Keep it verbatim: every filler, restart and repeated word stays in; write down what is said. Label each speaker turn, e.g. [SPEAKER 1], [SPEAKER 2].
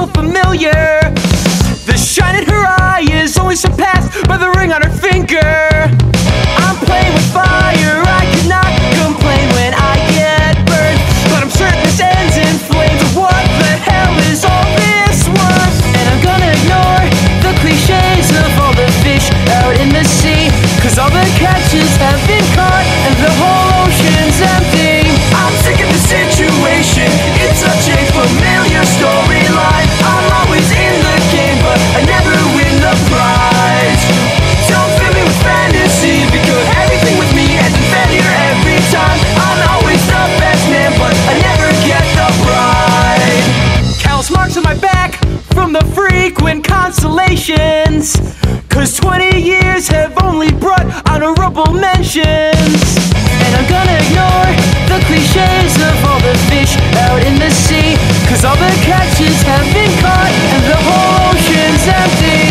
[SPEAKER 1] so familiar. The shine in her eye is only surpassed by the ring on her finger. I'm playing with fire, I cannot complain when I get burned, but I'm certain this ends in flames. What the hell is all this worth? And I'm gonna ignore the cliches of all the fish out in the sea, cause all the catches have been caught and the whole ocean's empty. I'm sick of the situation, it's such a familiar storyline. I'm always in the game, but I never win the prize. Don't fill me with fantasy, because everything with me ends in failure every time. I'm always the best man, but I never get the bride. Callous marks on my back from the frequent constellations, cause twenty years have only brought honorable mentions. And I'm gonna ignore the cliches of all the fish out in the sea, cause all the catches have been caught and the whole ocean's empty.